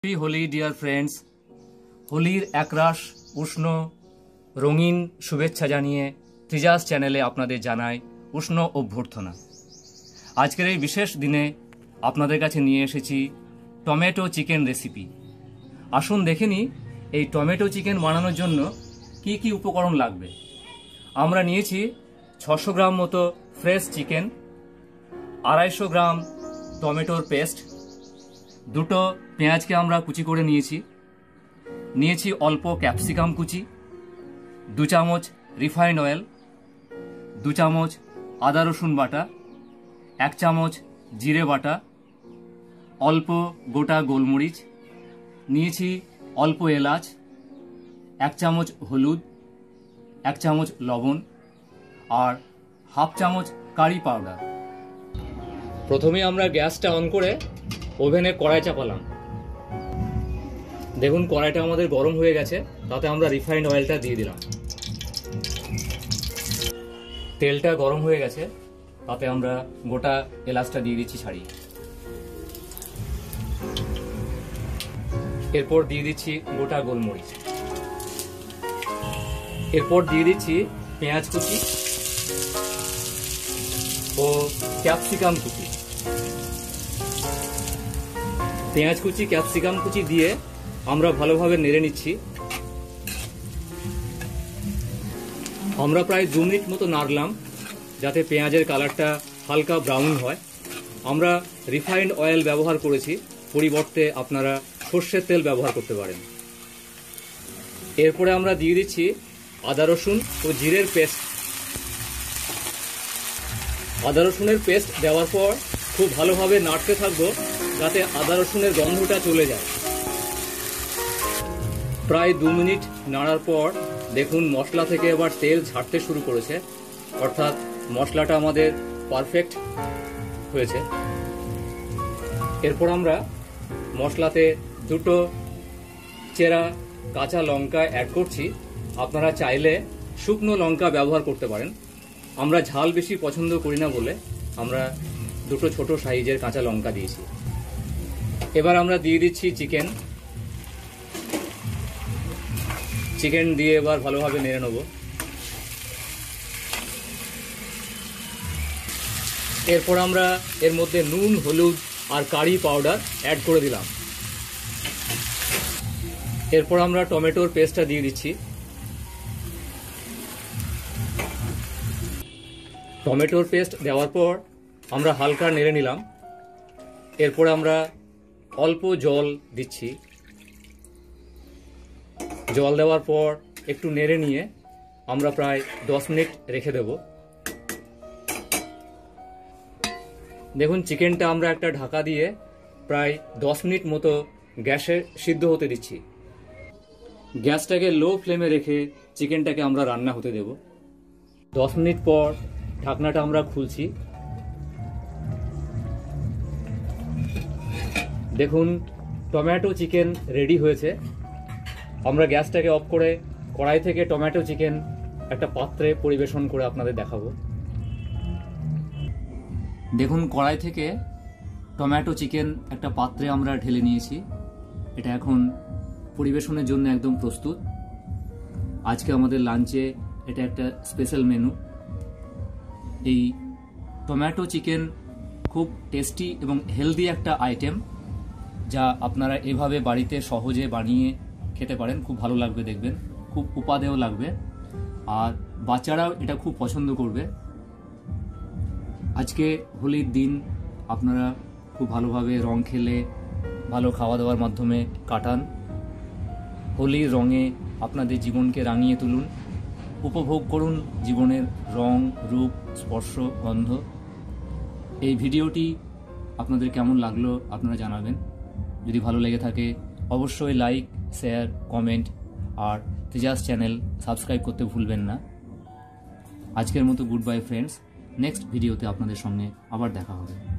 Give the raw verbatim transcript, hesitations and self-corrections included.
Happy Holi dear friends. হোলির একরাশ উষ্ণ রঙিন শুভেচ্ছা জানিয়ে ত্রিজাস চ্যানেলে আপনাদের জানাই উষ্ণ অভ্যর্থনা। আজকের এই বিশেষ দিনে আপনাদের কাছে নিয়ে এসেছি টমেটো চিকেন রেসিপি। আসুন দেখে নিই এই টমেটো চিকেন বানানোর জন্য কি কি উপকরণ লাগবে। আমরা নিয়েছি ছশো গ্রাম মতো ফ্রেশ চিকেন, আড়াইশো গ্রাম টমেটোর পেস্ট, দুটো পেঁয়াজকে আমরা কুচি করে নিয়েছি, নিয়েছি অল্প ক্যাপসিকাম কুচি, দু চামচ রিফাইন্ড অয়েল, দু চামচ আদা রসুন বাটা, এক চামচ জিরে বাটা, অল্প গোটা গোলমরিচ, নিয়েছি অল্প এলাচ, এক চামচ হলুদ, এক চামচ লবণ আর হাফ চামচ কারি পাউডার। প্রথমে আমরা গ্যাসটা অন করে ওভেনে কড়াই চাপালাম। দেখুন কড়াইটা আমাদের গরম হয়ে গেছে, তাতে আমরা রিফাইন্ড অয়েলটা দিয়ে দিলাম। তেলটা গরম হয়ে গেছে, তাতে আমরা গোটা এলাচটা দিয়ে দিচ্ছি ছাড়িয়ে। এরপর দিয়ে দিচ্ছি গোটা গোলমরিচ, এরপর দিয়ে দিচ্ছি পেঁয়াজ কুচি ও ক্যাপসিকাম কুচি। পেঁয়াজ কুচি ক্যাপসিকাম কুচি দিয়ে আমরা ভালোভাবে নেড়ে নিচ্ছি। আমরা প্রায় দু মিনিট মতো নাড়লাম যাতে পেঁয়াজের কালারটা হালকা ব্রাউন হয়। আমরা রিফাইন্ড অয়েল ব্যবহার করেছি, পরিবর্তে আপনারা সর্ষের তেল ব্যবহার করতে পারেন। এরপরে আমরা দিয়ে দিচ্ছি আদা রসুন ও জিরের পেস্ট। আদা রসুনের পেস্ট দেওয়ার পর খুব ভালোভাবে নাড়তে থাকবো যাতে আদা রসুনের গন্ধটা চলে যায়। প্রায় দু মিনিট নাড়ার পর দেখুন মশলা থেকে এবার তেল ছাড়তে শুরু করেছে, অর্থাৎ মশলাটা আমাদের পারফেক্ট হয়েছে। এরপর আমরা মশলাতে দুটো চেরা কাঁচা লঙ্কা অ্যাড করছি। আপনারা চাইলে শুকনো লঙ্কা ব্যবহার করতে পারেন। আমরা ঝাল বেশি পছন্দ করি না বলে আমরা দুটো ছোট সাইজের কাঁচা লঙ্কা দিয়েছি। এবার আমরা দিয়ে দিচ্ছি চিকেন। চিকেন দিয়ে এবার ভালোভাবে নেড়ে নেব। এরপর আমরা এর মধ্যে নুন, হলুদ আর কারি পাউডার অ্যাড করে দিলাম। এরপর আমরা টমেটোর পেস্টটা দিয়ে দিচ্ছি। টমেটোর পেস্ট দেওয়ার পর আমরা হালকা নেড়ে নিলাম। এরপর আমরা অল্প জল দিচ্ছি। জল দেওয়ার পর একটু নেড়ে নিয়ে আমরা প্রায় দশ মিনিট রেখে দেব। দেখুন চিকেনটা আমরা একটা ঢাকা দিয়ে প্রায় দশ মিনিট মতো গ্যাসে সিদ্ধ হতে দিচ্ছি। গ্যাসটাকে লো ফ্লেমে রেখে চিকেনটাকে আমরা রান্না হতে দেব। দশ মিনিট পর ঢাকনাটা আমরা খুলছি। দেখুন টমেটো চিকেন রেডি হয়েছে। আমরা গ্যাসটাকে অফ করে কড়াই থেকে টমেটো চিকেন একটা পাত্রে পরিবেশন করে আপনাদের দেখাবো। দেখুন কড়াই থেকে টমেটো চিকেন একটা পাত্রে আমরা ঢেলে নিয়েছি। এটা এখন পরিবেশনের জন্য একদম প্রস্তুত। আজকে আমাদের লাঞ্চে এটা একটা স্পেশাল মেনু। এই টমেটো চিকেন খুব টেস্টি এবং হেলদি একটা আইটেম, যা আপনারা এভাবে বাড়িতে সহজে বানিয়ে খেতে পারেন। খুব ভালো লাগবে, দেখবেন খুব উপাদেয় লাগবে, আর বাচ্চারাও এটা খুব পছন্দ করবে। আজকে হোলির দিন আপনারা খুব ভালোভাবে রং খেলে ভালো খাওয়া দাওয়ার মাধ্যমে কাটান। হোলির রঙে আপনাদের জীবনকে রাঙিয়ে তুলুন, উপভোগ করুন জীবনের রং, রূপ, স্পর্শ, গন্ধ। এই ভিডিওটি আপনাদের কেমন লাগলো আপনারা জানাবেন। যদি ভালো লেগে থাকে অবশ্যই লাইক, শেয়ার, কমেন্ট আর ত্রিজাস চ্যানেল সাবস্ক্রাইব করতে ভুলবেন না। আজকের মতো গুড বাই ফ্রেন্ডস। নেক্সট ভিডিওতে আপনাদের সঙ্গে আবার দেখা হবে।